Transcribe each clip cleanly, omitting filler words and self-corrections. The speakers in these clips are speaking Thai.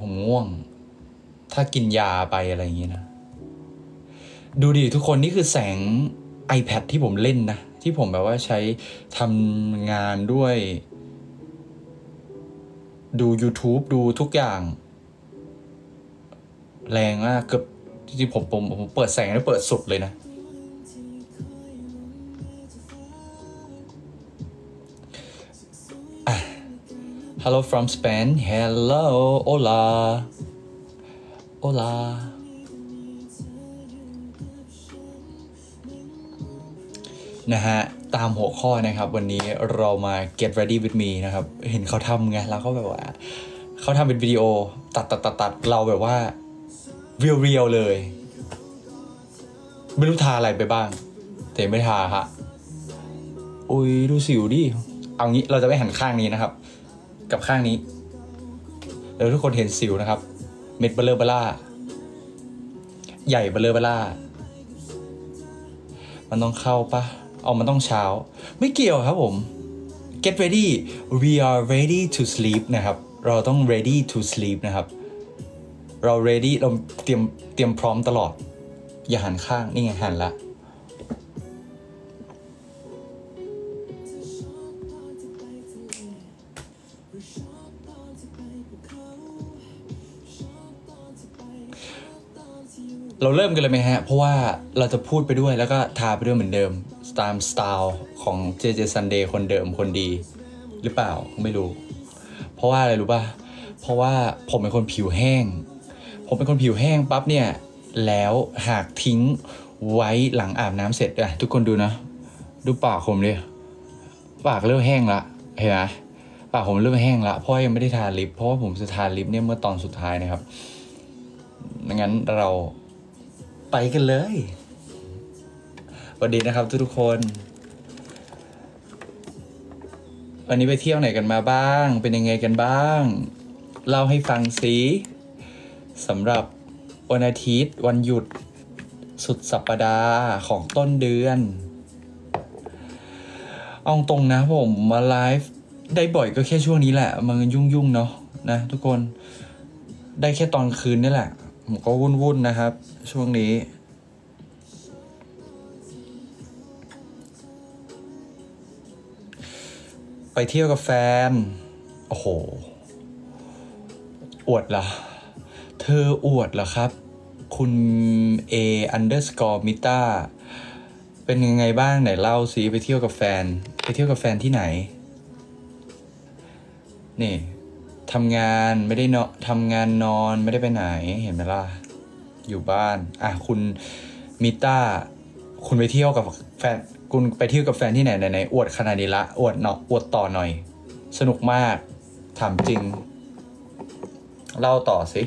ผมง่วงถ้ากินยาไปอะไรอย่างงี้นะดูดิทุกคนนี่คือแสง iPad ที่ผมเล่นนะที่ผมแบบว่าใช้ทำงานด้วยดู YouTube ดูทุกอย่างแรงมากเกือบจริงๆผมเปิดแสงแล้วเปิดสุดเลยนะHello from Spain Hello Hola Hola นะฮะตามหัวข้อนะครับวันนี้เรามา get ready with me นะครับเห็นเขาทำไงแล้วก็แบบว่าเขาทำเป็นวิดีโอตัดเราแบบว่าเรียวเลยไม่รู้ทาอะไรไปบ้างแต่ไม่ทาฮะอุ้ยดูสิวดิเอางี้เราจะไม่หันข้างนี้นะครับกับข้างนี้แล้วทุกคนเห็นสิวนะครับเม็ดเบลอใหญ่เบลอมันต้องเข้าปะเอามันต้องเช้าไม่เกี่ยวครับผม get ready we are ready to sleep นะครับเราต้อง ready to sleep นะครับเรา ready เราเตรียมพร้อมตลอดอย่าหันข้างนี่ไงหันละเราเริ่มกันเลยไหมฮะเพราะว่าเราจะพูดไปด้วยแล้วก็ทาไปด้วยเหมือนเดิมตามสไตล์ของ JJ Sunday คนเดิมคนดีหรือเปล่าไม่รู้เพราะว่าอะไรรู้ป่ะเพราะว่าผมเป็นคนผิวแห้งปั๊บเนี่ยแล้วหากทิ้งไว้หลังอาบน้ำเสร็จอ่ะทุกคนดูนะดูปากผมดิปากเริ่มแห้งละเห็นไหมปากผมเริ่มแห้งละเพราะยังไม่ได้ทาลิปเพราะว่าผมจะทาลิปเนี่ยเมื่อตอนสุดท้ายนะครับงั้นเราไปกันเลยสวัสดีนะครับทุกคนวันนี้ไปเที่ยวไหนกันมาบ้างเป็นยังไงกันบ้างเล่าให้ฟังสิสำหรับวันอาทิตย์วันหยุดสุดสัปดาห์ของต้นเดือนเอาตรงนะผมมาไลฟ์ได้บ่อยก็แค่ช่วงนี้แหละมันยุ่งเนาะนะทุกคนได้แค่ตอนคืนนี่แหละผมก็วุ่นนะครับช่วงนี้ไปเที่ยวกับแฟนโอ้โหอวดเหรอเธออวดเหรอครับคุณ A_มิต้าเป็นยังไงบ้างไหนเล่าสิไปเที่ยวกับแฟนที่ไหนนี่ทำงานไม่ได้เนาะทำงานนอนไม่ได้ไปไหนเห็นไหมล่ะอยู่บ้านอ่ะคุณมิต้าคุณไปเที่ยวกับแฟนคุณไปเที่ยวกับแฟนที่ไหนอวดขนาดนี้ละอวดเนาะอวดต่อหน่อยสนุกมากถามจริงเล่าต่อสิ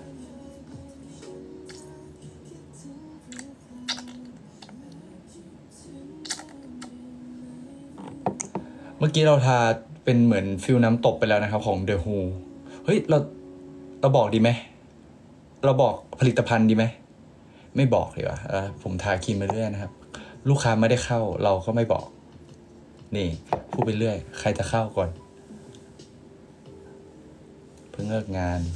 เมื่อกี้เราทาเป็นเหมือนฟิลน้ำตกไปแล้วนะครับของ The Who เฮ้ยเราบอกดีไหมเราบอกผลิตภัณฑ์ดีไหมไม่บอกดีกว่าผมทาครีมไปเรื่อยนะครับลูกค้าไม่ได้เข้าเราก็ไม่บอกนี่พูดไปเรื่อยใครจะเข้าก่อนเพิ่งเลิกงาน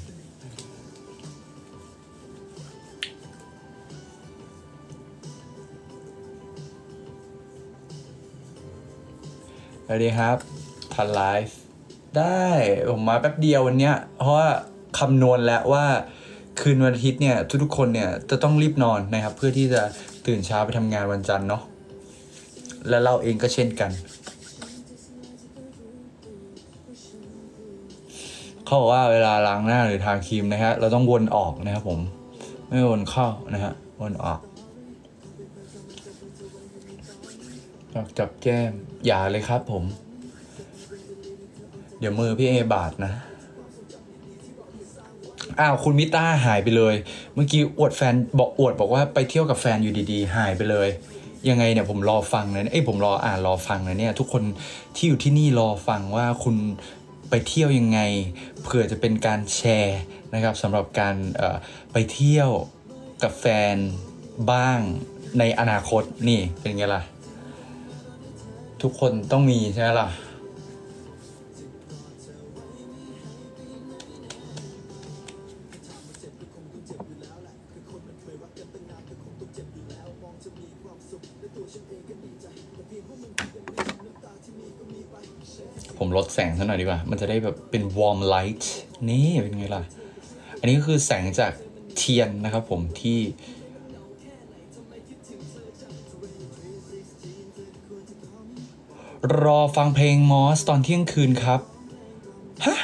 สวัสดีครับทันไลฟ์ได้ผมมาแป๊บเดียววันเนี้ยเพราะว่าคำนวณแล้วว่าคืนวันอาทิตย์เนี่ยทุกๆคนเนี่ยจะต้องรีบนอนนะครับเพื่อที่จะตื่นเช้าไปทำงานวันจันทร์เนาะและเราเองก็เช่นกันเขาบอกว่าเวลาล้างหน้าหรือทาครีมนะฮะเราต้องวนออกนะครับผมไม่วนเข้านะฮะวนออกจับแก้มอย่าเลยครับผมเดี๋ยวมือพี่เอบาดนะอ้าวคุณมิต้าหายไปเลยเมื่อกี้อวดว่าไปเที่ยวกับแฟนอยู่ดีๆหายไปเลยยังไงเนี่ยผมรอฟังนะผมรอฟังนะเนี่ยทุกคนที่อยู่ที่นี่รอฟังว่าคุณไปเที่ยวยังไงเผื่อจะเป็นการแชร์นะครับสำหรับการไปเที่ยวกับแฟนบ้างในอนาคตนี่เป็นไงล่ะทุกคนต้องมีใช่ไหมล่ะลดแสงซะหน่อยดีกว่า มันจะได้แบบเป็น warm light นี่เป็นไงล่ะ อันนี้ก็คือแสงจากเทียนนะครับผมที่รอฟังเพลงมอสตอนเที่ยงคืนครับฮะ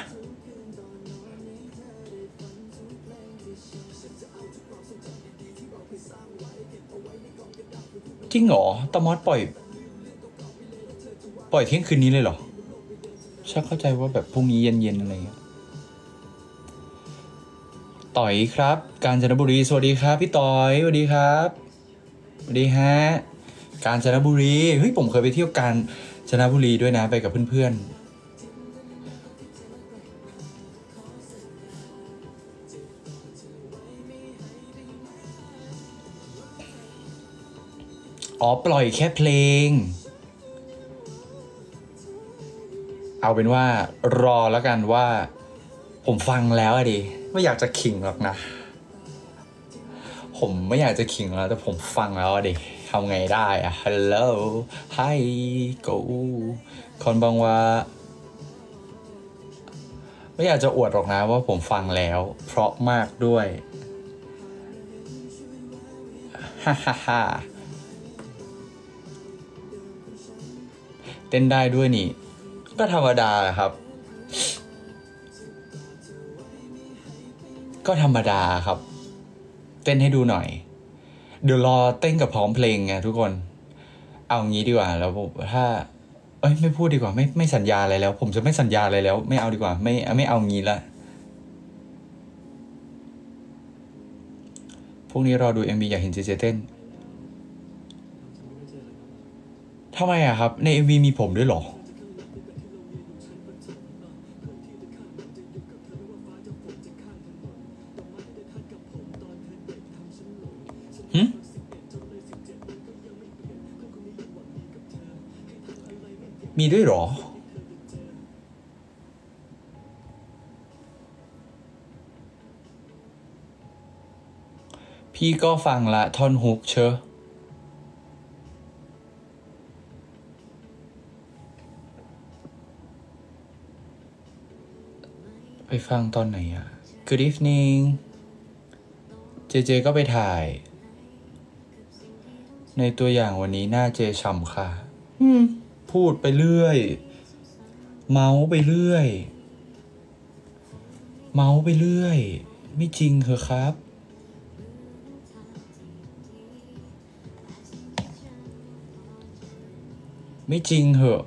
จริงเหรอตามอสปล่อยเที่ยงคืนนี้เลยเหรอชักเข้าใจว่าแบบพรุ่งนี้เย็นๆอะไรเงี้ยต่อยครับกาญจนบุรีสวัสดีครับพี่ต่อยสวัสดีครับสวัสดีฮะกาญจนบุรีเฮ้ยผมเคยไปเที่ยวกาญจนบุรีด้วยนะไปกับเพื่อนๆอ๋อปล่อยแค่เพลงเอาเป็นว่ารอแล้วกันว่าผมฟังแล้วอะดิไม่อยากจะขิงหรอกนะผมไม่อยากจะขิงแล้วแต่ผมฟังแล้วอะดิทำไงได้อะ Hello Hi Go คนบางว่าไม่อยากจะอวดหรอกนะว่าผมฟังแล้วเพราะมากด้วยฮ่าฮ่าฮ่าเต้นได้ด้วยนี่ก็ธรรมดาครับก็ธรรมดาครับเต้นให้ดูหน่อยเดี๋ยวรอเต้นกับพร้อมเพลงไงทุกคนเอางี้ดีกว่าแล้วถ้าไม่พูดดีกว่าไม่สัญญาอะไรแล้วผมจะไม่สัญญาอะไรแล้วไม่เอาดีกว่าไม่เอางี้ละพวกนี้รอดู MV อยากเห็นเจเจเต้นทำไมอะครับใน MV มีผมด้วยเหรอมีด้วยเหรอพี่ก็ฟังละท่อนฮุกเชอะไปฟังตอนไหนอะ Good evening เจก็ไปถ่ายในตัวอย่างวันนี้หน้าเจฉ่ำค่ะพูดไปเรื่อยเมาไปเรื่อยไม่จริงเหรอครับไม่จริงเหรอ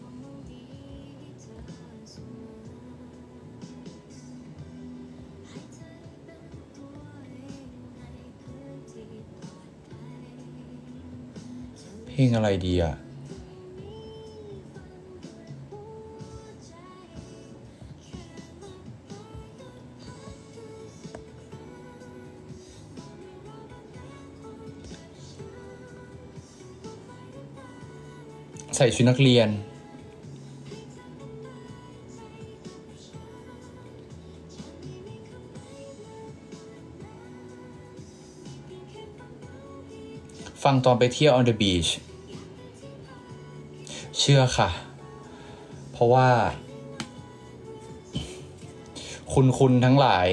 เพลงอะไรดีอะใส่ชุดนักเรียนฟังตอนไปเที่ยว on the beach เชื่อค่ะเพราะว่าคุณทั้งหลาย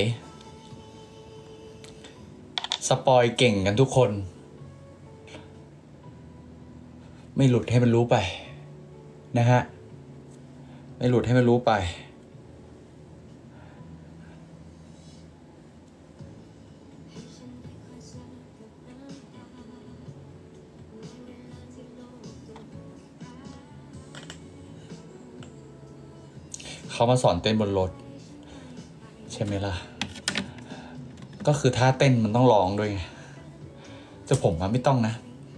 สปอยเก่งกันทุกคนไม่หลุดให้มันรู้ไปนะฮะไม่หลุดให้มันรู้ไปเขามาสอนเต้นบนรถใช่ไหมล่ะก็คือท่าเต้นมันต้องร้องด้วยไงแต่ผมไม่ต้องนะ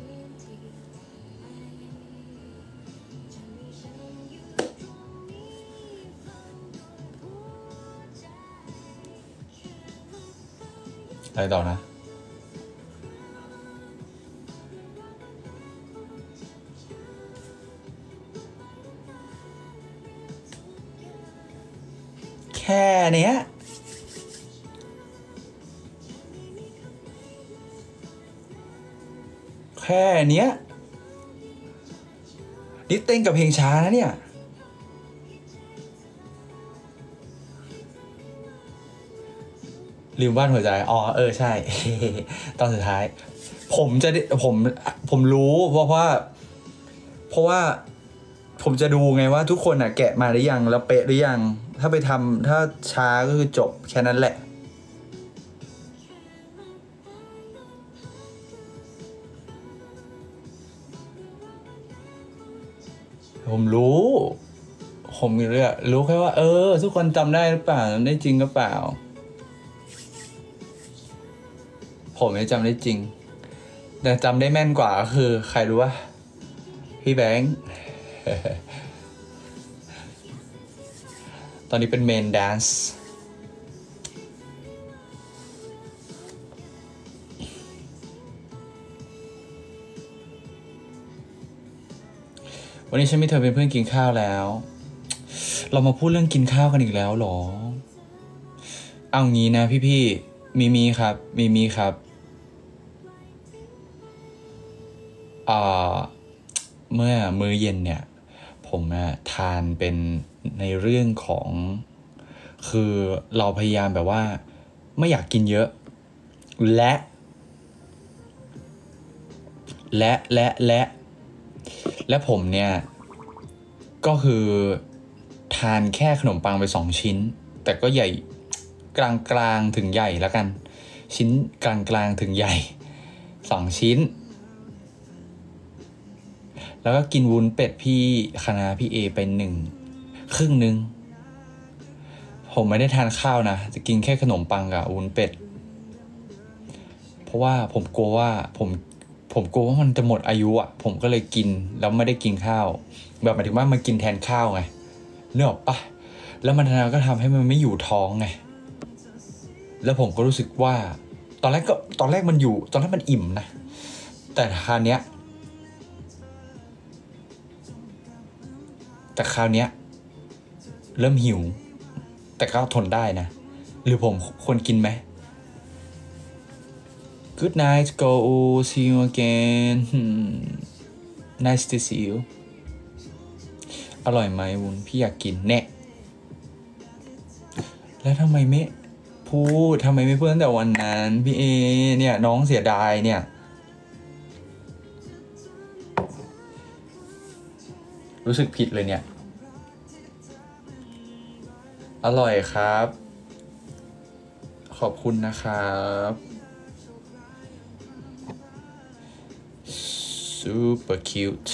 อะไรต่อนะแค่เนี้ยนี่เต้นกับเพลงช้านะเนี่ยลืมวาดหัวใจอ๋อใช่ ตอนสุดท้าย ผมจะผมรู้เพราะว่าผมจะดูไงว่าทุกคนอ่ะแกะมาหรือยังแล้วเป๊ะหรือยังถ้าไปทำถ้าช้าก็คือจบแค่นั้นแหละ ผมรู้ผมรู้แค่ว่าทุกคนจำได้หรือเปล่าจำได้จริงหรือเปล่าผมไม่จำได้จริงแต่จำได้แม่นกว่าก็คือใครรู้ว่าพี่แบงค์ ตอนนี้เป็นเมนแดนซ์วันนี้ฉันมีเธอเป็นเพื่อนกินข้าวแล้ว เรามาพูดเรื่องกินข้าวกันอีกแล้วหรอเอางี้นะพี่มีครับมีครับเมื่อมื้อเย็นเนี่ยผมทานเป็นในเรื่องของคือเราพยายามแบบว่าไม่อยากกินเยอะและผมเนี่ยก็คือทานแค่ขนมปังไป2 ชิ้นแต่ก็ใหญ่กลางถึงใหญ่แล้วกันชิ้นกลางถึงใหญ่2 ชิ้นแล้วก็กินวุ้นเป็ดพี่คณะพี่เอไปครึ่งนึงผมไม่ได้ทานข้าวนะจะกินแค่ขนมปังกับวุ้นเป็ดเพราะว่าผมกลัวว่ามันจะหมดอายุอ่ะผมก็เลยกินแล้วไม่ได้กินข้าวแบบหมายถึงว่ามันกินแทนข้าวไงนึกออกปะแล้วมันก็ทำให้มันไม่อยู่ท้องไงแล้วผมก็รู้สึกว่าตอนแรกมันอยู่ตอนแรกมันอิ่มนะแต่คราวเนี้ยเริ่มหิวแต่ก็ทนได้นะหรือผมควรกินไหม Good night go see you again nice to see you อร่อยไหมวุ้นพี่อยากกินแน่แล้วทำไมไม่พูดทำไมไม่พูดตั้งแต่วันนั้นพี่เอเนี่ยน้องเสียดายเนี่ยรู้สึกผิดเลยเนี่ยอร่อยครับขอบคุณนะครับ super cute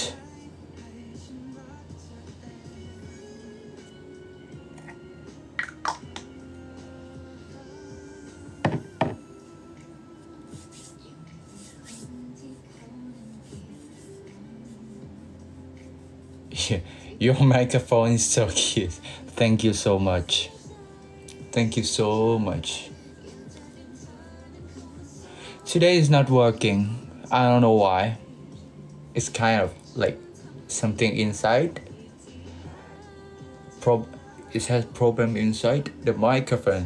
Your microphone is so cute. Thank you so much. Thank you so much. Today is not working. I don't know why. It's kind of like something inside. It has problem inside the microphone.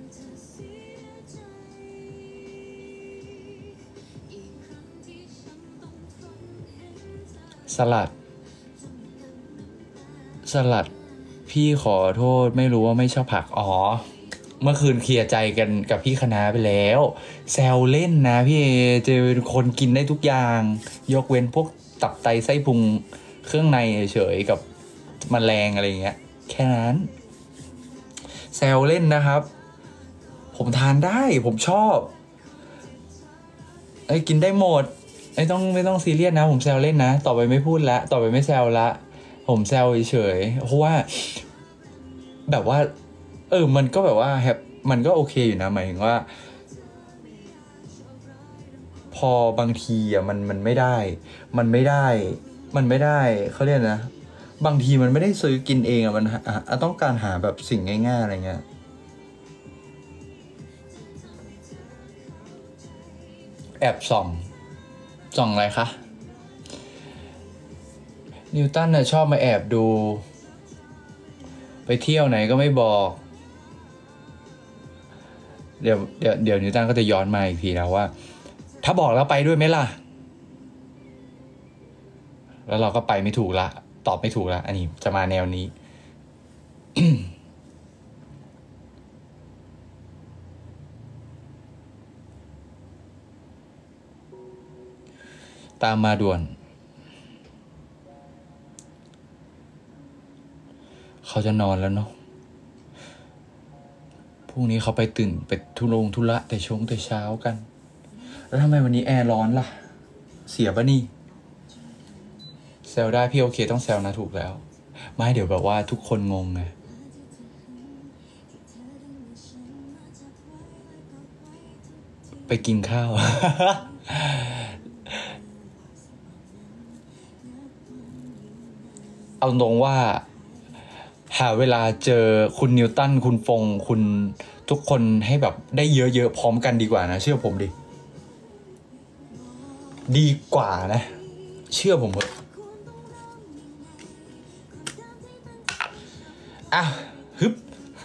สลัดพี่ขอโทษไม่รู้ว่าไม่ชอบผักเมื่อคืนเคลียร์ใจกันกับพี่คณะไปแล้วแซวเล่นนะพี่เอเจอคนกินได้ทุกอย่างยกเว้นพวกตับไตไส้พุงเครื่องในเฉยๆกับแมลงอะไรเงี้ยแค่นั้นแซวเล่นนะครับผมทานได้ผมชอบกินได้หมดไม่ต้องซีเรียสนะผมแซวเล่นนะต่อไปไม่พูดละต่อไปไม่แซวละผมแซวเฉยๆเพราะว่าแบบว่ามันก็แบบว่ามันก็โอเคอยู่นะหมายถึงว่าพอบางทีมันไม่ได้เขาเรียกนะบางทีมันไม่ได้ซื้อกินเองมันต้องการหาแบบสิ่งง่ายๆอะไรเงี้ยแอบส่องอะไรคะนิวตันน่ะชอบมาแอบดูไปเที่ยวไหนก็ไม่บอกเดี๋ยวนิวตันก็จะย้อนมาอีกทีนะว่าถ้าบอกแล้วไปด้วยไหมล่ะแล้วเราก็ไปไม่ถูกละตอบไม่ถูกละอันนี้จะมาแนวนี้ตามมาด่วนเขาจะนอนแล้วเนาะพรุ่งนี้เขาไปตื่นไปธุระแต่เช้ากันแล้วทำไมวันนี้แอร์ร้อนล่ะเสียปะนี่แซวได้พี่โอเคต้องแซวนะถูกแล้วไม่เดี๋ยวแบบว่าทุกคนงงไงไปกินข้าว เอาตรงว่าหาเวลาเจอคุณนิวตันคุณฟงคุณทุกคนให้แบบได้เยอะๆพร้อมกันดีกว่านะเชื่อผมดิดีกว่านะเชื่อผมเถอะอ่ะฮึบ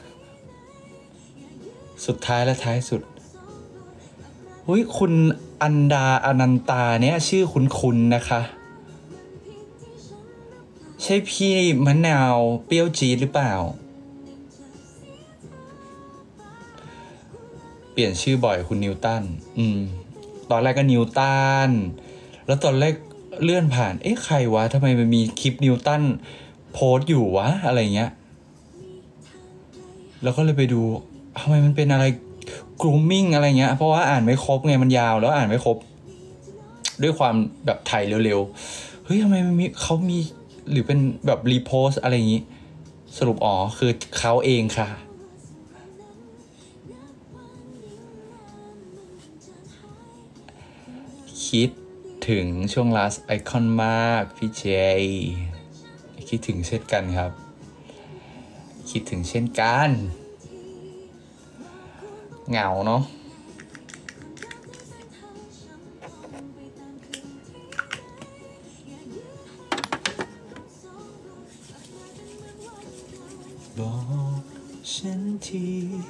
สุดท้ายและท้ายสุดหุ้ยคุณอันดาอนันตาเนี่ยชื่อคุณนะคะใช่พี่มะนาวเปรี้ยวจี๊ดหรือเปล่าเปลี่ยนชื่อบ่อยคุณนิวตันตอนแรกก็นิวตันแล้วตอนแรกเลื่อนผ่านใครวะทำไมมันมีคลิปนิวตันโพสต์อยู่วะอะไรเงี้ยแล้วก็เลยไปดูทำไมมันเป็นอะไร grooming อะไรเงี้ยเพราะว่าอ่านไม่ครบไงมันยาวแล้วอ่านไม่ครบด้วยความแบบไทยเร็วๆเฮ้ยทำไมมันมีเขามีหรือเป็นแบบรีโพสอะไรอย่างงี้สรุปคือเขาเองค่ะคิดถึงช่วง last icon มากพี่เจคิดถึงเช่นกันครับคิดถึงเช่นกันเหงาเนาะบอกฉันที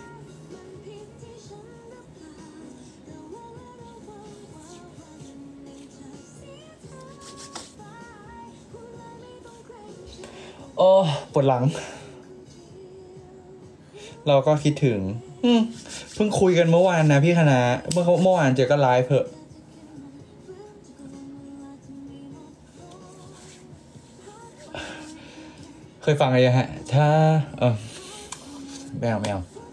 โอ้ปวดหลังเราก็คิดถึงเพิ่งคุยกันเมื่อวานนะพี่คณะเมื่อวานเจอก็ไลฟ์เพอะเคยฟังอะไรฮะถ้าไม่เอา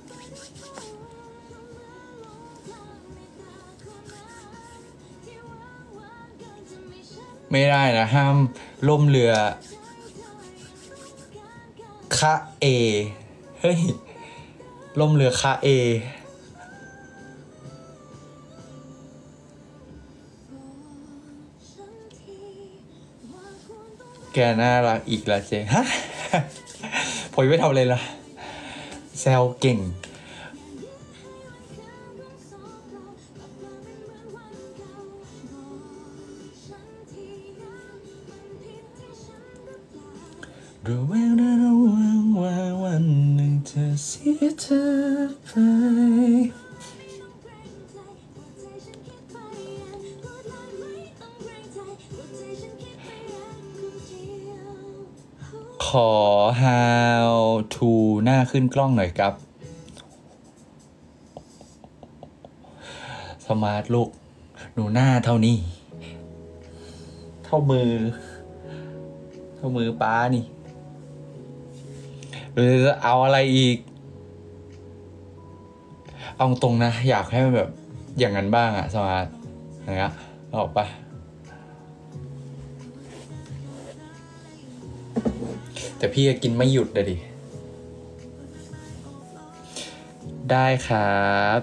ไม่ได้นะห้ามล่มเรือคะเอเฮ้ยล่มเรือคะเอแกน่ารักอีกละเจฮะผมไม่ทำอะไรละแซวเก่งระแวงว่าวันหนึ่งจะเสียเธอไปขอ how to หน้าขึ้นกล้องหน่อยครับสมาร์ทลูกหนูหน้าเท่านี้เท่ามือป้านี่หรือจะเอาอะไรอีกเอาตรงนะอยากให้มันแบบอย่างนั้นบ้างอะสมาร์ทอย่างเงี้ยออกปะแต่พี่กินไม่หยุดเลยดิได้ครับ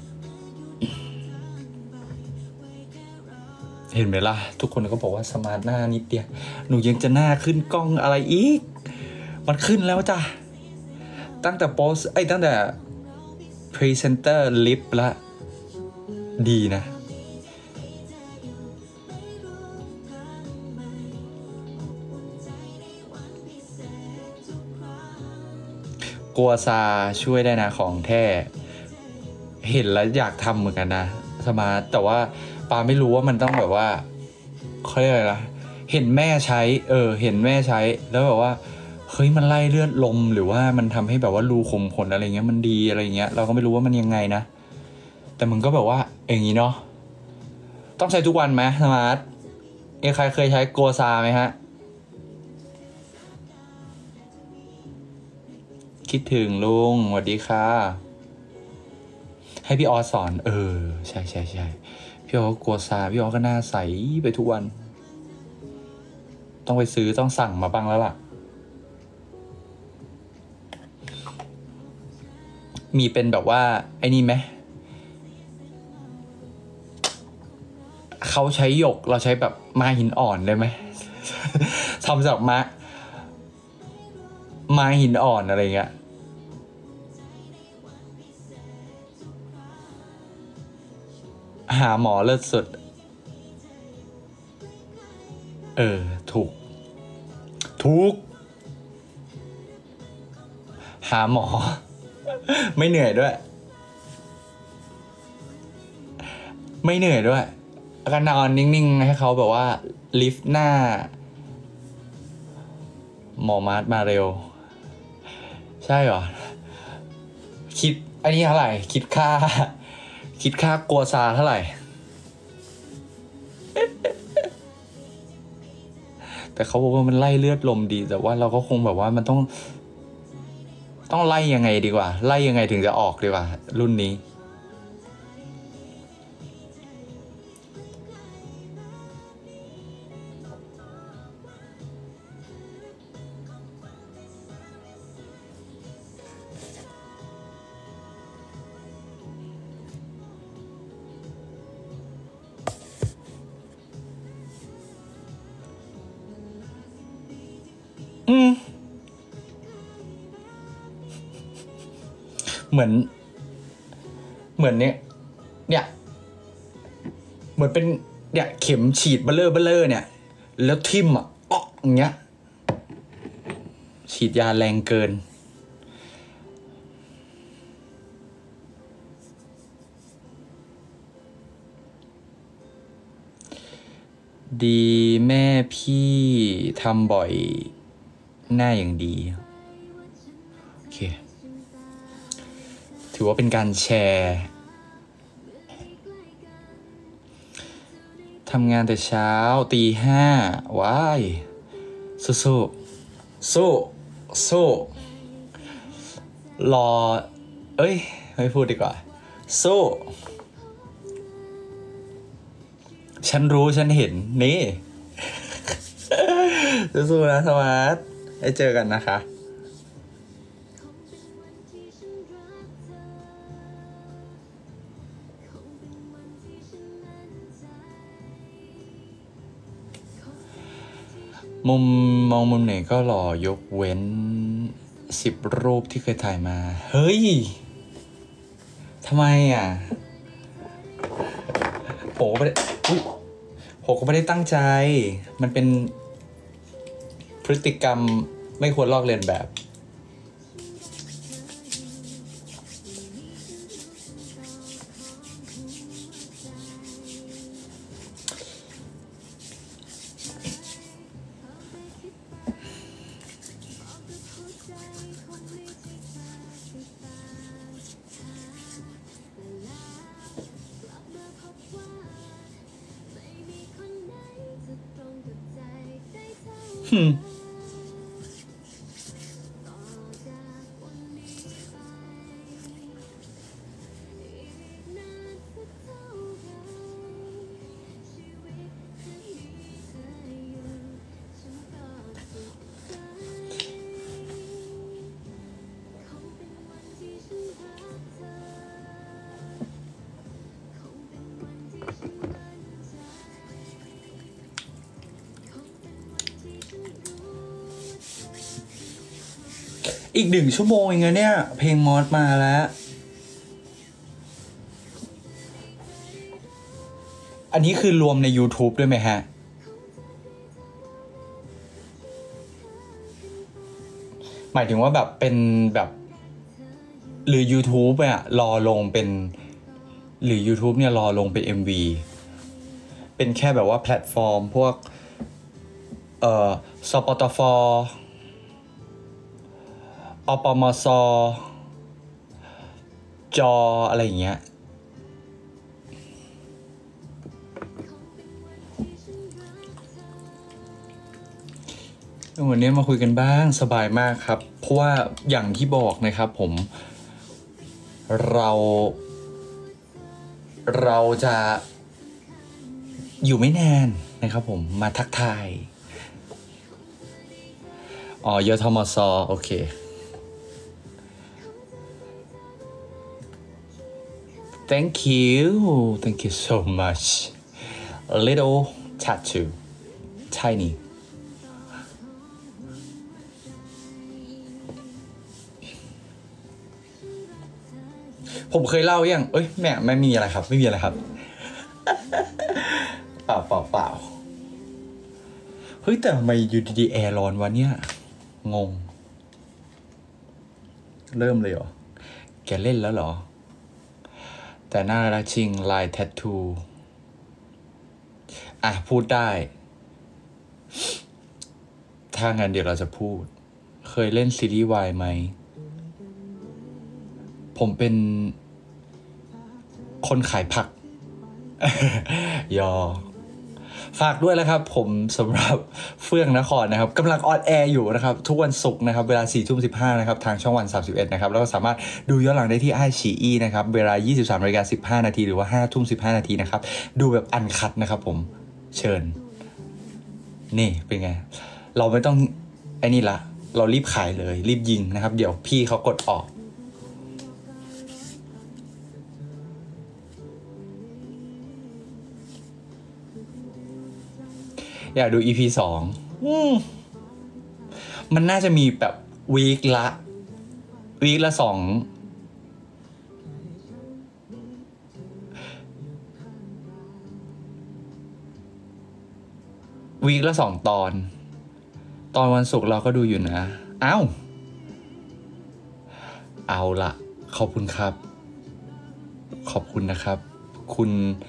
เห็นไหมล่ะทุกคนก็บอกว่าสมาร์ทหน้านิดเดียวหนูยังจะหน้าขึ้นกล้องอะไรอีกมันขึ้นแล้วจ้ะตั้งแต่โพสตั้งแต่พรีเซนเตอร์ลิปละดีนะกัวซาช่วยได้นะของแท้เห็นแล้วอยากทำเหมือนกันนะสมาร์ทแต่ว่าปาไม่รู้ว่ามันต้องแบบว่าเขาเรียกอะไรนะเห็นแม่ใช้เห็นแม่ใช้แล้วแบบว่าเฮ้ยมันไล่เลือดลมหรือว่ามันทำให้แบบว่ารูขุมขนอะไรเงี้ยมันดีอะไรเงี้ยเราก็ไม่รู้ว่ามันยังไงนะแต่มันก็แบบว่าอย่างนี้เนาะต้องใช้ทุกวันไหมสมาร์ทใครเคยใช้โกซาไหมฮะคิดถึงลุงสวัสดีค่ะให้พี่ออสอนใช่พี่ออโกซาพี่ออก็หน้าใสไปทุกวันต้องไปซื้อต้องสั่งมาบ้างแล้วล่ะมีเป็นแบบว่าไอ้นี่ไหมเขาใช้หยกเราใช้แบบม้าหินอ่อนได้ไหม ทำจากม้าหินอ่อนอะไรเงี้ยหาหมอเลิศสุดถูกหาหมอ ไม่เหนื่อยด้วยก็นอนนิ่งๆให้เขาแบบว่าลิฟต์หน้าหมอมาร์ทมาเร็วใช่เหรอคิดอันนี้เท่าไหร่คิดค่ากัวซาเท่าไหร่ แต่เขาบอกว่ามันไล่เลือดลมดีแต่ว่าเราก็คงแบบว่ามันต้องไล่ยังไงดีกว่าไล่ยังไงถึงจะออกดีกว่ารุ่นนี้เหมือนเนี่ยเหมือนเป็นเนี่ยเข็มฉีดเบลเลอร์เนี่ยแล้วทิ่มอ๊อกอย่างเงี้ยฉีดยาแรงเกินดีแม่พี่ทำบ่อยหน้าอย่างดีโอเคถือว่าเป็นการแชร์ทำงานแต่เช้าตีห้าว้ายสู้รอไม่พูดดีกว่าสู้ฉันรู้ฉันเห็นนี่ สู้ๆนะสมาร์ทได้เจอกันนะคะมองมุมไหนก็หล่อยกเว้น10 รูปที่เคยถ่ายมาเฮ้ยทำไมผมก็ไม่ได้ตั้งใจมันเป็นพฤติกรรมไม่ควรลอกเลียนแบบอีก1 ชั่วโมงเองเนี่ยเพลงมอสมาแล้วอันนี้คือรวมใน YouTube ด้วยไหมฮะหมายถึงว่าแบบเป็นแบบหรือ YouTube รอลงเป็นหรือ YouTube เนี่ยรอลงเป็น MV เป็นแค่แบบว่าแพลตฟอร์มพวกSpotifyอปมสจออะไรอย่างเงี้ยวันนี้มาคุยกันบ้างสบายมากครับเพราะว่าอย่างที่บอกนะครับผมเราจะอยู่ไม่นานนะครับผมมาทักทายยทมสโอเค thank you so much a little tattoo tinyผมเคยเล่ายังเอ้ยแม่ไม่มีอะไรครับไม่มีอะไรครับเปล่าเฮ้ยแต่ทำไมอยู่ดีๆแอร์ร้อนวะเนี่ยงงเริ่มเลยเหรอแกเล่นแล้วเหรอแต่น่ารักจริงลายแทททูพูดได้ถ้างั้นเดี๋ยวเราจะพูดเคยเล่นซีรีส์วายไหมผมเป็นคนขายผัก ยอฝากด้วยนะครับผมสำหรับเฟื่องนครนะครับกำลังออนแอร์อยู่นะครับทุกวันศุกร์นะครับเวลา 4:15 นะครับทางช่องวัน31นะครับแล้วก็สามารถดูย้อนหลังได้ที่iQIYIนะครับเวลา 23:15 นาทีหรือว่า 5:15 นาทีนะครับดูแบบอันคัทนะครับผมเชิญนี่เป็นไงเราไม่ต้องไอ้นี่ละเรารีบขายเลยรีบยิงนะครับเดี๋ยวพี่เขากดออกอยากดู EP 2มันน่าจะมีแบบวีคละ2วีคละ2ตอนวันศุกร์เราก็ดูอยู่นะเอาละขอบคุณครับขอบคุณนะครับคุณ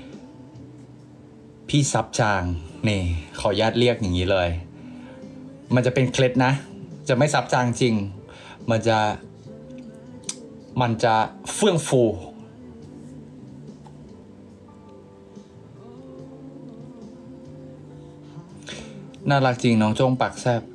พี่ซับจางนี่ขออนุญาตเรียกอย่างนี้เลยมันจะเป็นเคล็ดนะจะไม่ซับจางจริงมันจะเฟื่องฟูน่ารักจริงน้องโจ้งปากแซบ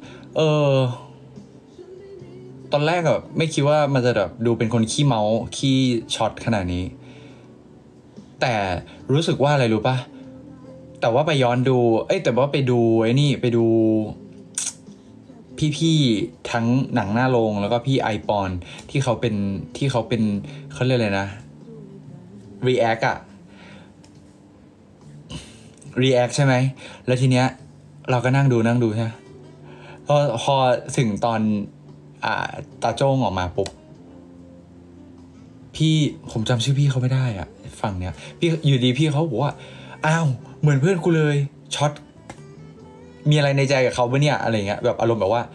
ตอนแรกแบบไม่คิดว่ามันจะแบบดูเป็นคนขี้เมาขี้ช็อตขนาดนี้แต่รู้สึกว่าอะไรรู้ป่ะแต่ว่าไปย้อนดูแต่ว่าไปดูไปดูพี่ๆทั้งหนังหน้าโรงแล้วก็พี่ไอปอนที่เขาเป็นเขาเรียกอะไรนะ react react ใช่ไหมแล้วทีเนี้ยเราก็นั่งดูใช่ไหมพอถึงตอนตาโจ้งออกมาปุ๊บพี่ผมจำชื่อพี่เขาไม่ได้ฝั่งเนี้ยพี่อยู่ดีพี่เขาบอกว่าเหมือนเพื่อนกูเลยช็อตมีอะไรในใจกับเขาปะเนี่ยอะไรเงี้ยแบบอารมณ์แบบว่า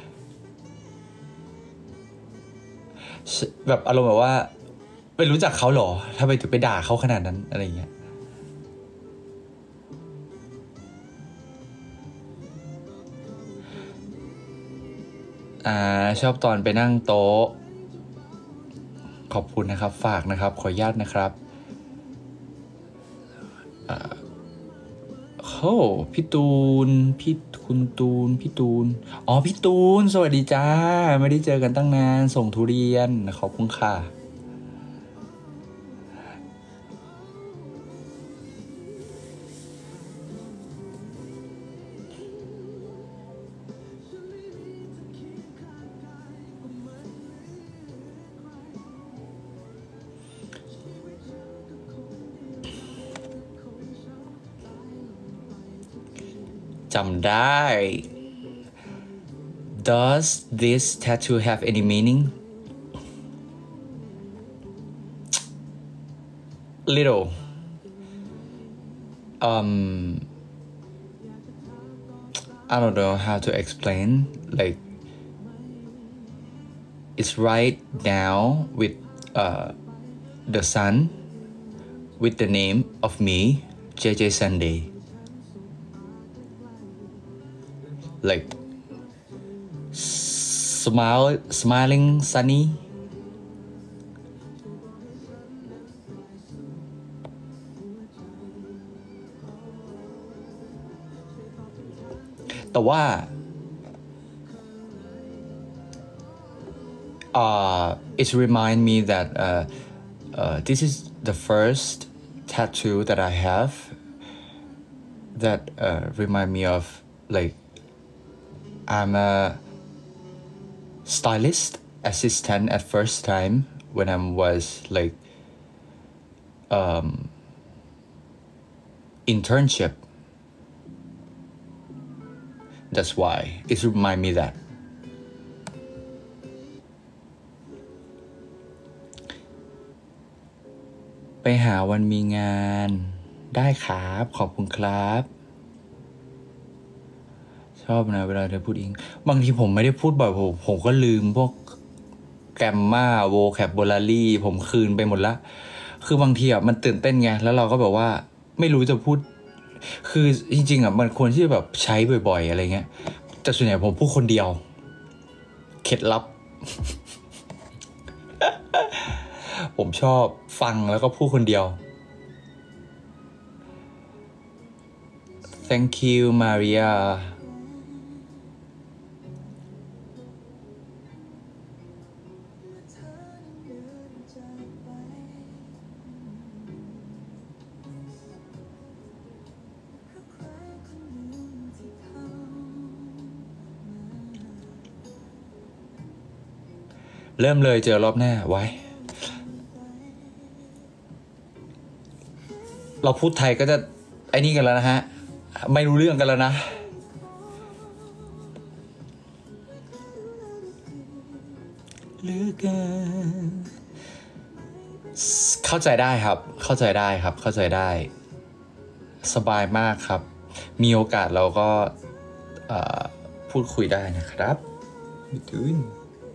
ไปรู้จักเขาหรอทำไมถึงไปด่าเขาขนาดนั้นอะไรเงี้ยชอบตอนไปนั่งโต๊ะขอบคุณนะครับฝากนะครับขออนุญาตนะครับพี่ตูนคุณตูนพี่ตูนพี่ตูนสวัสดีจ้าไม่ได้เจอกันตั้งนานส่งทุเรียนขอบคุณค่ะจำได้ Does this tattoo have any meaning? Little. I don't know how to explain. Like, it's right now with the sun, with the name of me, JJ Sunday. Like smiling sunny แต่ว่า it remind me that this is the first tattoo that I have that remind me of like I'm a stylist assistant at first time when I was like internship. That's why it remind me thatไปหาวันมีงานได้ครับขอบคุณครับชอบนะเวลาเธอพูดอิงบางทีผมไม่ได้พูดบ่อยผมก็ลืมพวกแกรมมาโวแคปโบลารีผมคืนไปหมดละคือบางทีมันตื่นเต้นไงแล้วเราก็แบบว่าไม่รู้จะพูดคือจริงๆมันควรที่จะแบบใช้บ่อยๆอะไรเงี้ยแต่ส่วนใหญ่ผมพูดคนเดียวเคล็ดลับ ผมชอบฟังแล้วก็พูดคนเดียว Thank you Maria เริ่มเลยเจอรอบหน้าไว้เราพูดไทยก็จะไอ้นี่กันแล้วนะฮะไม่รู้เรื่องกันแล้วนะเลือกกันเข้าใจได้ครับเข้าใจได้ครับเข้าใจได้สบายมากครับมีโอกาสเราก็พูดคุยได้นะครับไม่ตื่น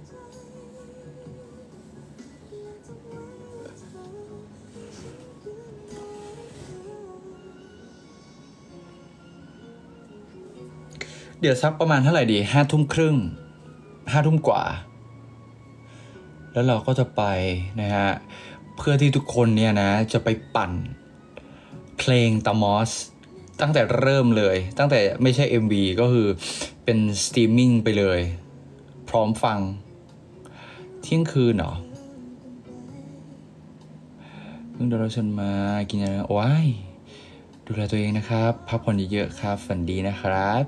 เดี๋ยวสักประมาณเท่าไหร่ดี5 ทุ่มครึ่ง5 ทุ่มกว่าแล้วเราก็จะไปนะฮะเพื่อที่ทุกคนเนี่ยนะจะไปปั่นเพลงตามอสตั้งแต่เริ่มเลยตั้งแต่ไม่ใช่ MV ก็คือเป็นสตรีมมิ่งไปเลยพร้อมฟังเที่ยงคืนเหรอเพิ่งโดนรถชนมากินยาโอ้ยดูแลตัวเองนะครับพักผ่อนเยอะๆครับฝันดีนะครับ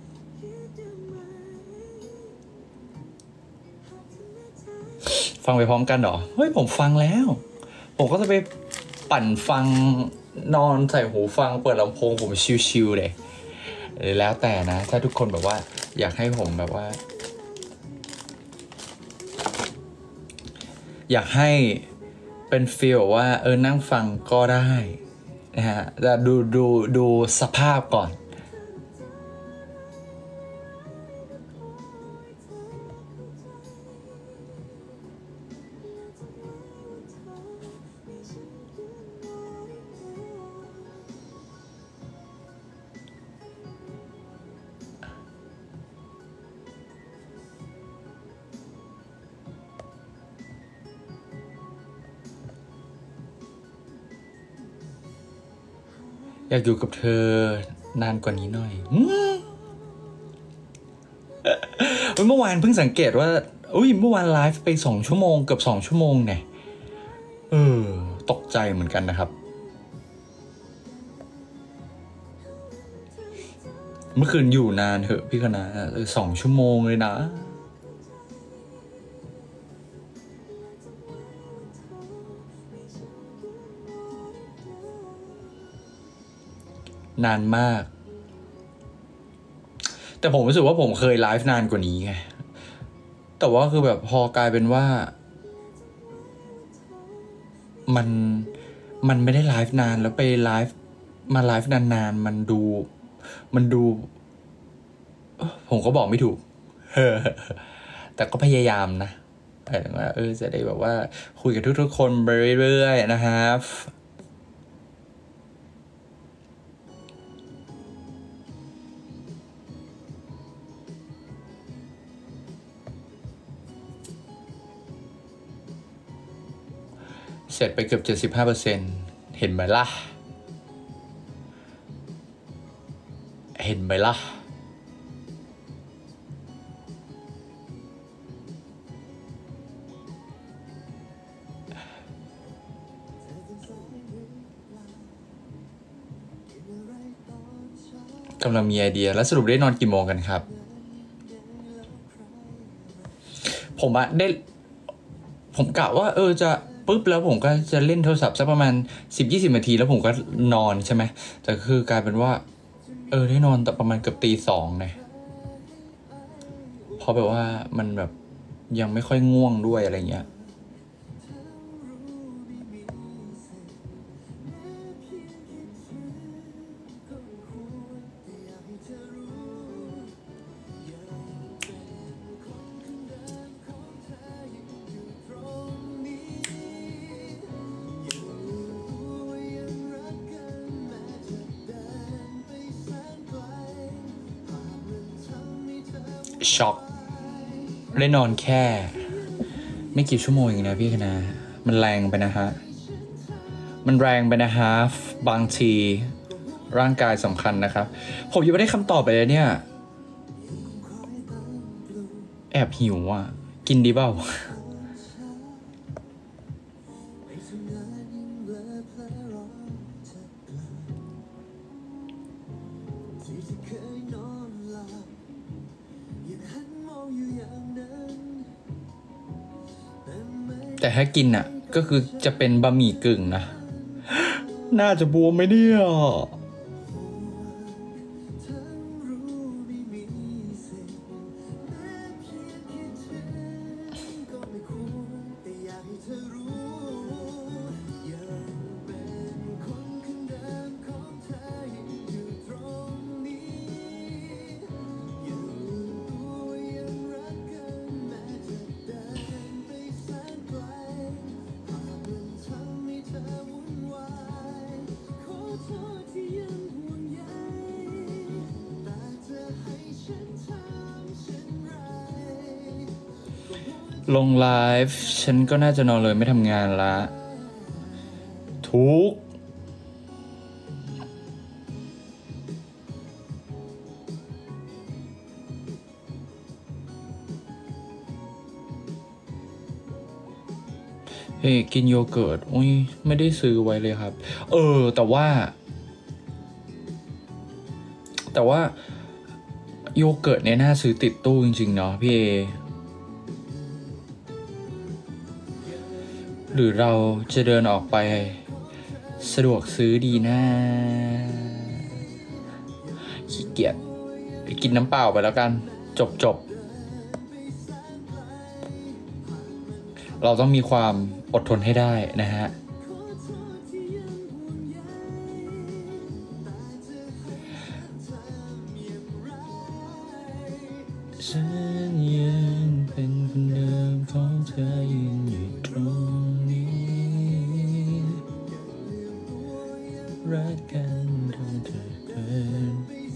ฟังไปพร้อมกันเหรอเฮ้ยผมฟังแล้วผมก็จะไปปั่นฟังนอนใส่หูฟังเปิดลำโพงผมชิลๆเลยแล้วแต่นะถ้าทุกคนแบบว่าอยากให้ผมแบบว่าอยากให้เป็นฟีลว่านั่งฟังก็ได้นะฮะแต่ดูสภาพก่อนอยากอยู่กับเธอนานกว่านี้หน่อยเมื่อวานเพิ่งสังเกตว่าเมื่อวานไลฟ์ไป2 ชั่วโมงเกือบ2 ชั่วโมงเนี่ยตกใจเหมือนกันนะครับเมื่อคืนอยู่นานเหอะพี่คณะ2 ชั่วโมงเลยนะนานมากแต่ผมรู้สึกว่าผมเคยไลฟ์นานกว่านี้ไงแต่ว่าคือแบบพอกลายเป็นว่ามันไม่ได้ไลฟ์นานแล้วไปไลฟ์มาไลฟ์นานๆมันดูผมก็บอกไม่ถูกแต่ก็พยายามนะแต่ว่าจะได้แบบว่าคุยกับทุกๆคนไปเรื่อยๆนะครับเสร็จไปเกือบ 75% เห็นไหมล่ะเห็นไหมล่ะกำลังมีไอเดียแล้วสรุปได้นอนกี่โมงกันครับผมผมกะว่าจะปุ๊บแล้วผมก็จะเล่นโทรศัพท์สักประมาณ10-20 นาทีแล้วผมก็นอนใช่ไหมแต่คือกลายเป็นว่าได้นอนแต่ประมาณเกือบตี 2เนี่ยเพราะแบบว่ามันแบบยังไม่ค่อยง่วงด้วยอะไรเงี้ยช็อกได้นอนแค่ไม่กี่ชั่วโมงเองนะพี่คณะมันแรงไปนะฮะมันแรงไปนะฮะบางทีร่างกายสำคัญนะครับผมยังไม่ได้คำตอบเลยเนี่ยแอบหิวอ่ะกินดีเปล่าแต่ถ้ากินอ่ะก็คือจะเป็นบะหมี่กึ่งนะน่าจะบวมไหมเนี่ยลงไลฟ์ฉันก็น่าจะนอนเลยไม่ทำงานละทุกกินโยเกิร์ตอุ้ยไม่ได้ซื้อไว้เลยครับแต่ว่าโยเกิร์ตเนี่ยน่าซื้อติดตู้จริงๆเนาะพี่หรือเราจะเดินออกไปสะดวกซื้อดีนะขี้เกียจกินน้ำเปล่าไปแล้วกันจบเราต้องมีความอดทนให้ได้นะฮะฉันยังเป็นคนเดิมของเธอยืนอยู่ตรงนี้รักกันจนเธอเกิน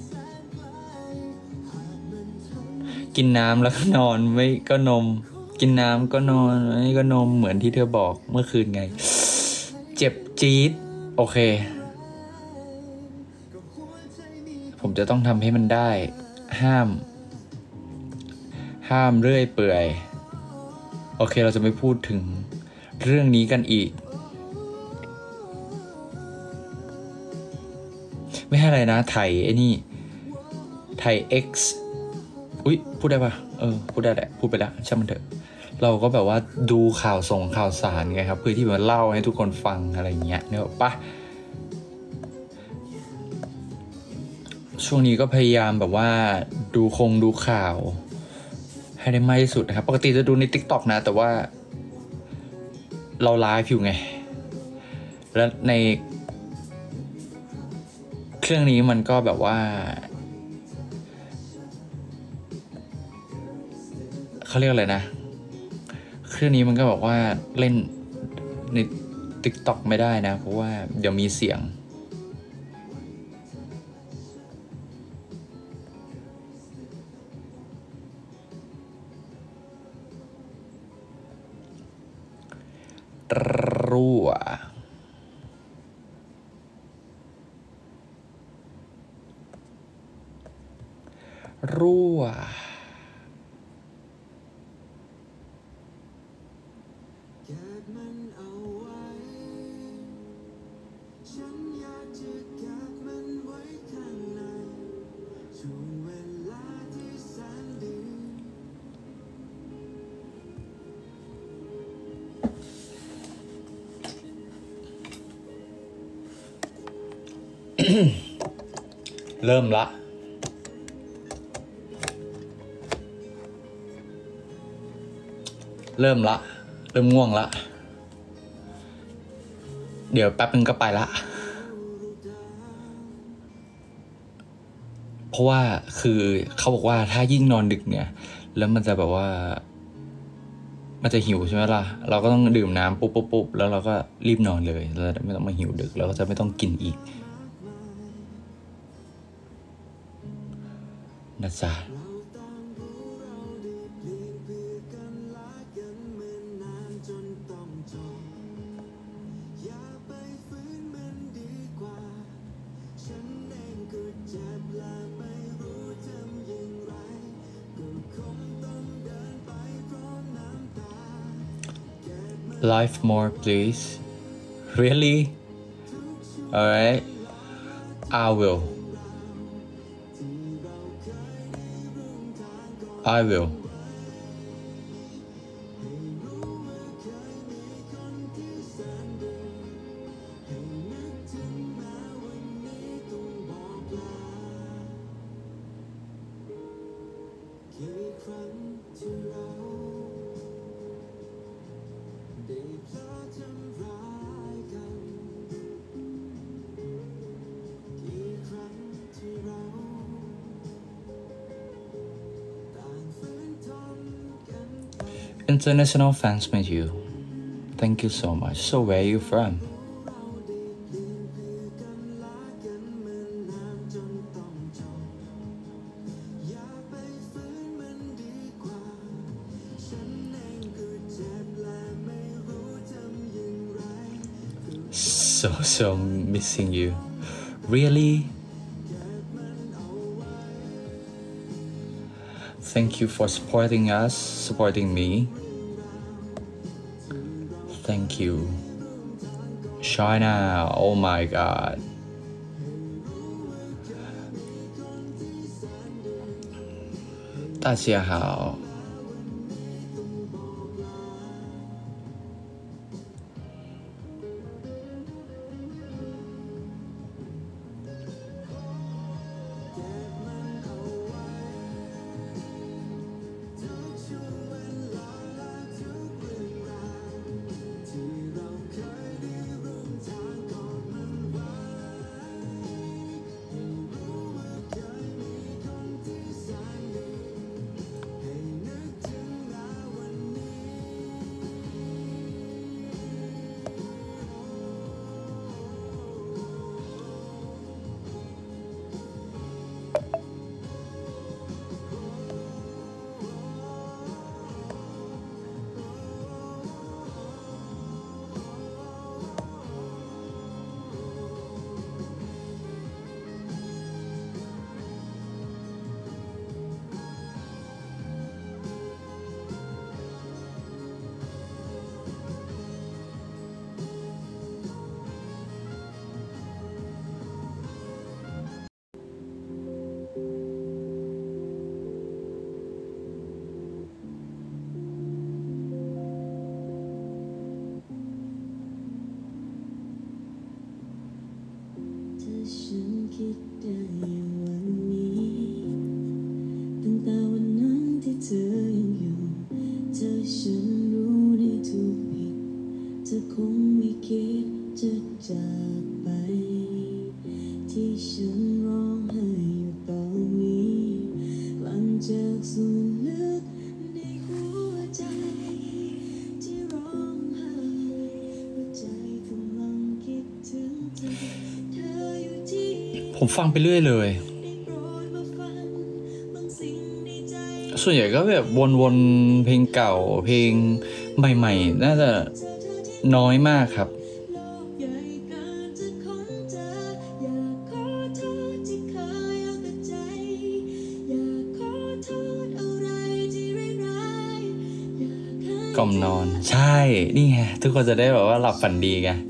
กินน้ำแล้วก็นอนไม่ก็นมกินน้ำก็นอนไม่ก็นมเหมือนที่เธอบอกเมื่อคืนไงเจ็บจี๊ดโอเคผมจะต้องทำให้มันได้ห้ามเรื่อยเปื่อยโอเคเราจะไม่พูดถึงเรื่องนี้กันอีกไม่ให้อะไรนะไทยไอ้นี่ไทย X อุ๊ยพูดได้ปะพูดได้แหละพูดไปแล้วช่างมันเถอะเราก็แบบว่าดูข่าวสารไงครับเพื่อที่มาเล่าให้ทุกคนฟังอะไรอย่างเงี้ยเนี่ยปะช่วงนี้ก็พยายามแบบว่าดูข่าวให้ได้มากที่สุดนะครับปกติจะดูใน TikTok นะแต่ว่าเราไลฟ์อยู่ไงแล้วในเครื่องนี้มันก็แบบว่าเขาเรียกอะไรนะเครื่องนี้มันก็บอกว่าเล่นใน TikTok ไม่ได้นะเพราะว่าเดี๋ยวมีเสียงรั่วเริ่มละเริ่มง่วงละเดี๋ยวแป๊บนึงก็ไปละเพราะว่าคือเขาบอกว่าถ้ายิ่งนอนดึกเนี่ยแล้วมันจะแบบว่ามันจะหิวใช่ไหมล่ะเราก็ต้องดื่มน้ำปุ๊บแล้วเราก็รีบนอนเลยเราไม่ต้องมาหิวดึกเราก็จะไม่ต้องกินอีกนะจ๊ะLife more please really alright I will International fans meet you. Thank you so much. So where are you from? So missing you. Really? Thank you for supporting us, supporting me. Thank you. China, oh my god. 大家好。ผมฟังไปเรื่อยเลยส่วนใหญ่ก็แบบวนๆเพลงเก่าเพลงใหม่ๆน่าจะน้อยมากครับกล่อมนอนใช่นี่ไงทุกคนจะได้แบบว่าหลับฝันดีไง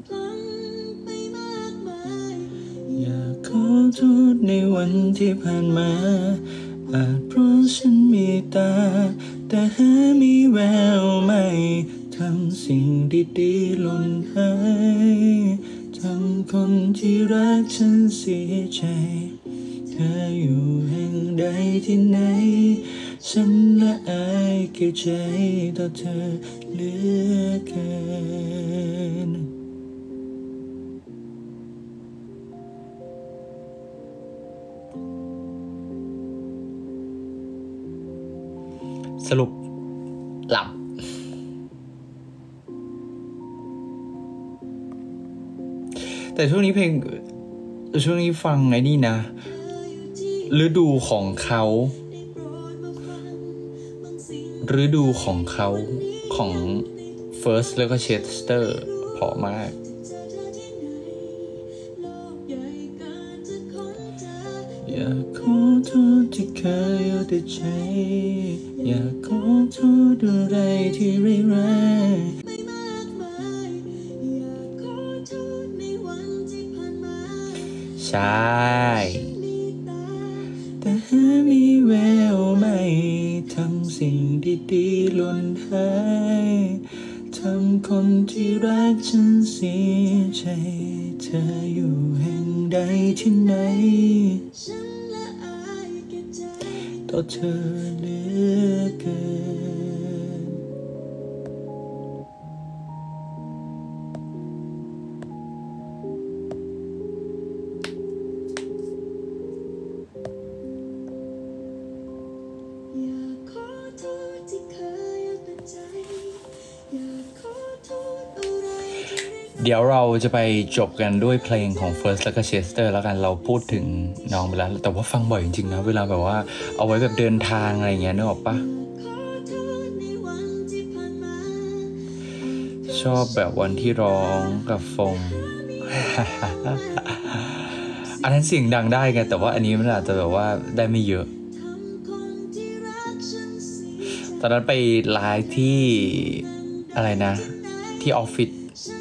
โทษในวันที่ผ่านมาอาจเพราะฉันมีตาแต่หามีแววไม่ทำสิ่งดีๆหล่นหายทั้งคนที่รักฉันเสียใจเธออยู่แห่งใดที่ไหนฉันละอายเกี่ยวใจต่อเธอเหลือเกินสรุปหลับแต่ช่วงนี้ฟังไอ้นี่นะฤดูของเขาของ First แล้วก็ Chester เพราะมากอยากขอโทษที่เคยเอาแต่ใจอยากขอโทษอะไรที่ร้ายใช่แต่หามีแววไม่ทำสิ่งดีๆหล่นหายทำคนที่รักฉันเสียใจเธออยู่แห่งใดที่ไหนต่อเธอเหลือเกินเดี๋ยวเราจะไปจบกันด้วยเพลงของ First แล้วก็ Chester แล้วกันเราพูดถึงน้องไปแล้วแต่ว่าฟังบ่อยจริงๆนะเวลาแบบว่าเอาไว้แบบเดินทางอะไรอย่างเงี้ยนึกออกปะชอบแบบวันที่ร้องกับฟง อันนั้นเสียงดังได้ไงแต่ว่าอันนี้มันอาจจะแบบว่าได้ไม่เยอะตอนนั้นไปไลฟ์ที่อะไรนะที่ออฟฟิศ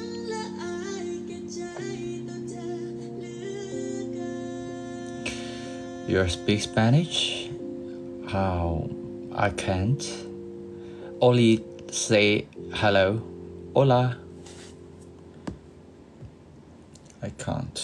You speak Spanish? How? I can't. Only say hello. Hola. I can't.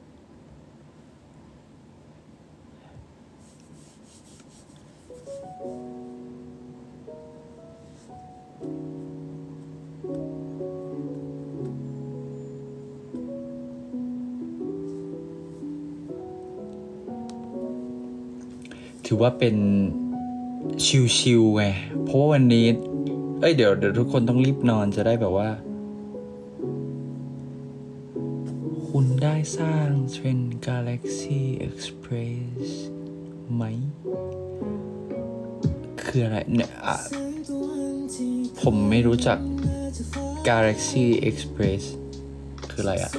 ถือว่าเป็นชิวๆไงเพราะว่าวันนี้เดี๋ยวทุกคนต้องรีบนอนจะได้แบบว่าคุณได้สร้างเทรนด์ Galaxy Express ไหมคืออะไรเนี่ยผมไม่รู้จัก Galaxy Express คืออะไรอะ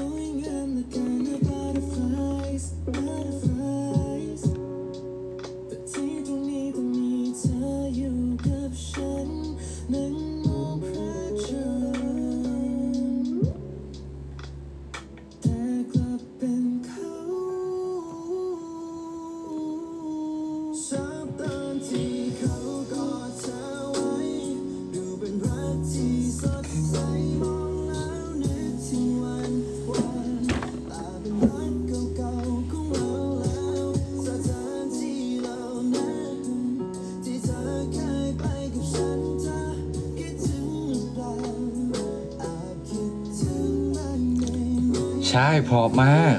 ใช่เพราะมาก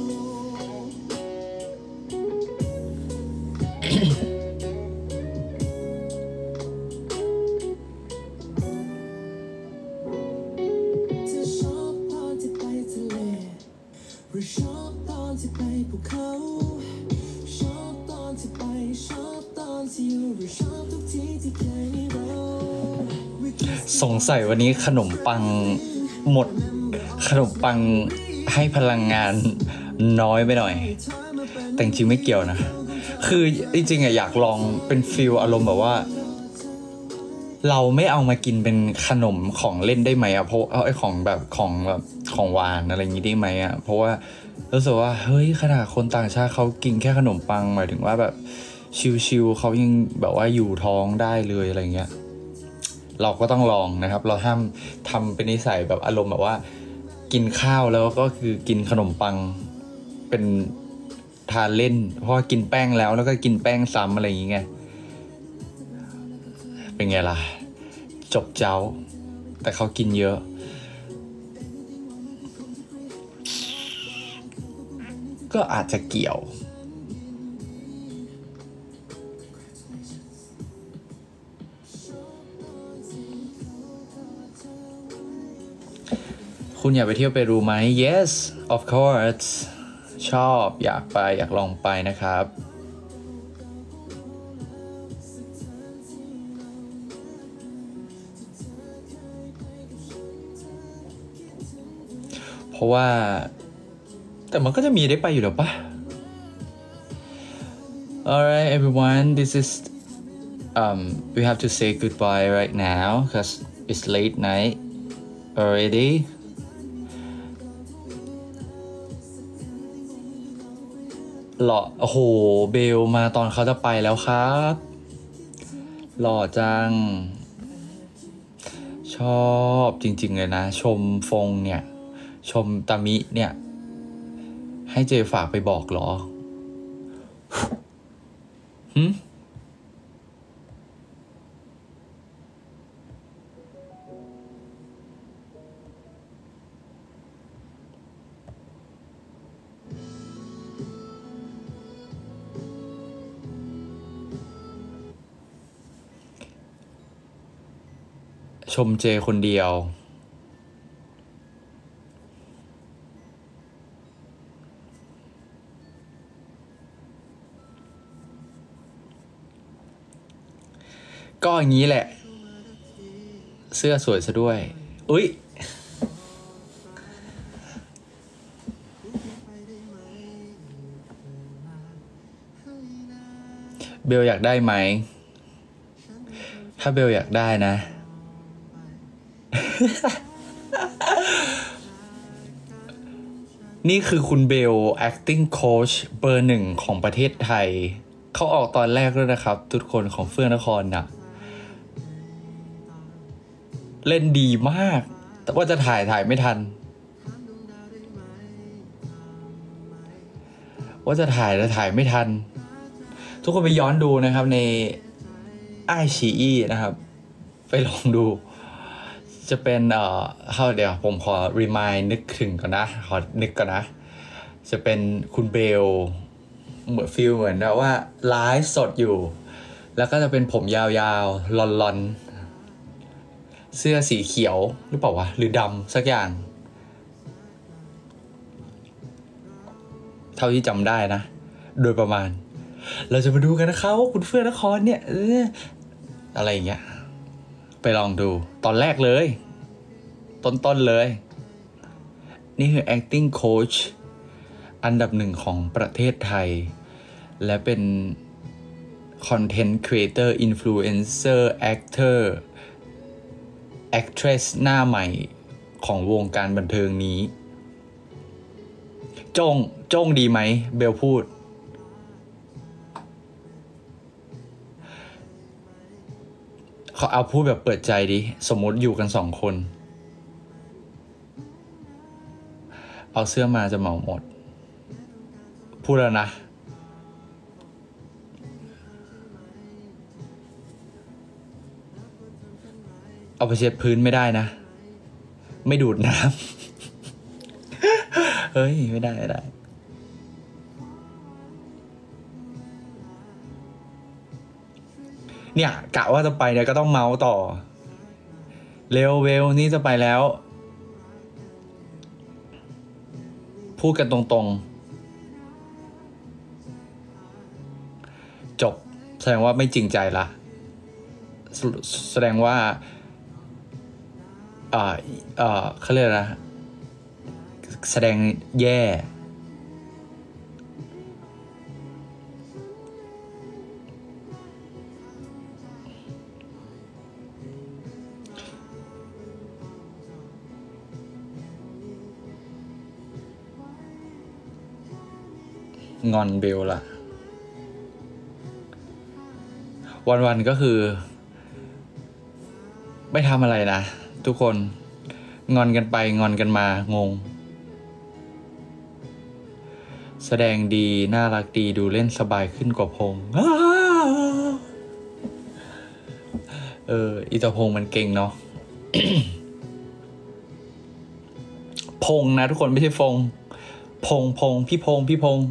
สงสัยวันนี้ขนมปังหมดขนมปังให้พลังงานน้อยไปหน่อยแต่จริงไม่เกี่ยวนะคือจริงๆอยากลองเป็นฟีลอารมณ์แบบว่าเราไม่เอามากินเป็นขนมของเล่นได้ไหมเพราะไอ้ของแบบของหวานอะไรอย่างนี้ได้ไหมเพราะว่ารู้สึกว่าเฮ้ยขนาดคนต่างชาติเขากินแค่ขนมปังหมายถึงว่าแบบชิวๆเขายังแบบว่าอยู่ท้องได้เลยอะไรเงี้ยเราก็ต้องลองนะครับเราห้ามทำเป็นนิสัยแบบอารมณ์แบบว่ากินข้าวแล้วก็คือกินขนมปังเป็นทานเล่นเพราะว่ากินแป้งแล้วก็กินแป้งซ้ำอะไรอย่างเงี้ยเป็นไงล่ะจบเจ้าแต่เขากินเยอะก็อาจจะเกี่ยวคุณอยากไปเที่ยวเปรูไหม yes of course ชอบอยากไปอยากลองไปนะครับเพราะว่าแต่มันก็จะมีได้ไปอยู่แล้วปะ alright everyone this is we have to say goodbye right now because it's late night alreadyหล่อโอ้โหเบลมาตอนเขาจะไปแล้วครับหล่อจังชอบจริงๆเลยนะชมฟงเนี่ยชมตามิเนี่ยให้เจฝากไปบอกเหรอชมเจคนเดียวก็อย่างนี้แหละเสื้อสวยซะด้วยอุ๊ยเบลอยากได้ไหมถ้าเบลอยากได้นะ นี่คือคุณเบล acting coach เบอร์ 1ของประเทศไทยเขาออกตอนแรกด้วยนะครับทุกคนของเฟื่องนครน่ะเล่นดีมากแต่ว่าจะถ่ายไม่ทันว่าจะถ่ายไม่ทันทุกคนไปย้อนดูนะครับในไอชีอีนะครับไปลองดูจะเป็นเดี๋ยวผมขอ remind นึกถึงก่อนนะขอนึกก่อนนะจะเป็นคุณเบลเหมือนฟีลเหมือนว่าไลฟ์สดอยู่แล้วก็จะเป็นผมยาวๆลอนๆเสื้อสีเขียวหรือเปล่าวะหรือดำสักอย่างเท่าที่จำได้นะโดยประมาณเราจะมาดูกันนะคะว่าคุณเฟื่องนครเนี่ยอะไรอย่างเงี้ยไปลองดูตอนแรกเลยต้นเลยนี่คือ acting coach อันดับ 1ของประเทศไทยและเป็น content creator influencer actor actress หน้าใหม่ของวงการบันเทิงนี้จ้งดีไหมเบลพูดเขาเอาพูดแบบเปิดใจดิสมมติอยู่กัน2 คนเอาเสื้อมาจะเหมาหมดพูดแล้วนะเอาไปเช็ดพื้นไม่ได้นะไม่ดูดน้ำ เฮ้ยไม่ได้เนี่ยกะว่าจะไปเนี่ยก็ต้องเมาส์ต่อเร็วเวลนี่จะไปแล้วพูดกันตรงๆจบแสดงว่าไม่จริงใจละแสดงว่าเขาเรียกนะแสดงแย่งอนเบลล่ะวันๆก็คือไม่ทำอะไรนะทุกคนงอนกันไปงอนกันมางงแสดงดีน่ารักดีดูเล่นสบายขึ้นกว่าพงษ์อีตาพงษ์มันเก่งเนาะ พงษ์นะทุกคนไม่ใช่ฟงพงษ์พี่พงษ์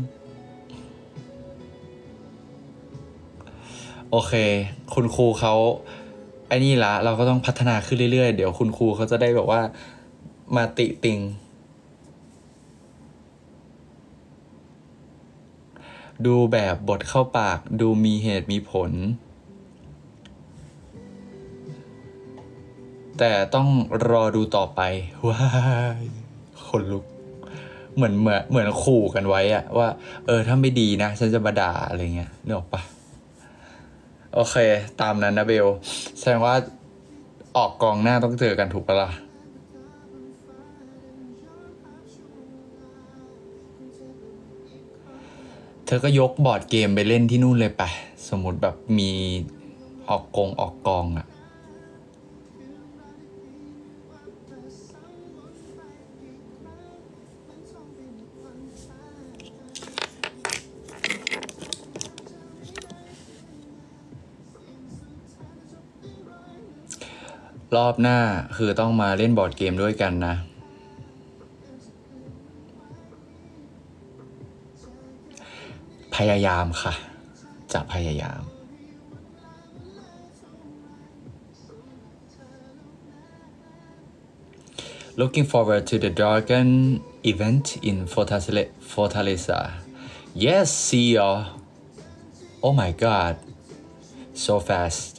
โอเคคุณครูเขาไอ้นี่ละเราก็ต้องพัฒนาขึ้นเรื่อยๆเดี๋ยวคุณครูเขาจะได้แบบว่ามาติติงดูแบบบทเข้าปากดูมีเหตุมีผลแต่ต้องรอดูต่อไปว้ายคนลุกเหมือนขู่กันไว้อะว่าถ้าไม่ดีนะฉันจะมาด่าอะไรเงี้ยนึกออกปะโอเคตามนั้นนะเบลแสดงว่าออกกองหน้าต้องเจอกันถูกปะล่ะเธอก็ยกบอร์ดเกมไปเล่นที่นู่นเลยไปสมมติแบบมีออกกองอะรอบหน้าคือต้องมาเล่นบอร์ดเกมด้วยกันนะพยายามค่ะจะพยายาม Looking forward to the Dragon event in Fortaleza. Yes, see y'all. Oh my god, so fast.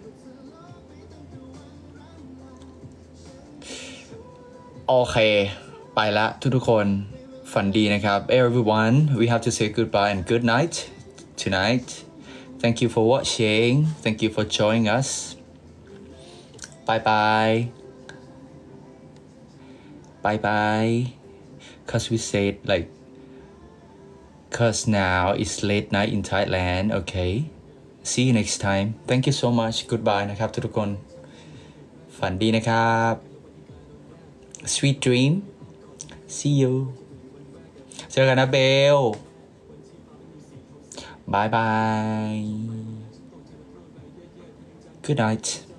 Okay, ไปละทุกคนฝันดีนะครับ Everyone, we have to say goodbye and good night tonight. Thank you for watching. Thank you for joining us. Bye bye. Bye bye. Cause we said like, cause now it's late night in Thailand. Okay. See you next time. Thank you so much. Goodbye นะครับทุกคนฝันดีนะครับ Sweet dream. See you. เจอกันนะเบล Bye bye. Good night.